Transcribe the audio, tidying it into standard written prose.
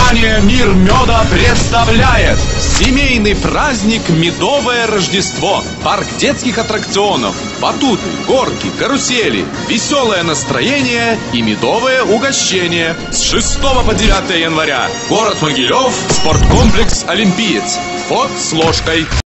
Компания «Мир меда» представляет семейный праздник «Медовое Рождество». Парк детских аттракционов, батуты, горки, карусели, веселое настроение и медовое угощение. С 6 по 9 января. Город Могилев, спорткомплекс «Олимпиец». Вход с ложкой.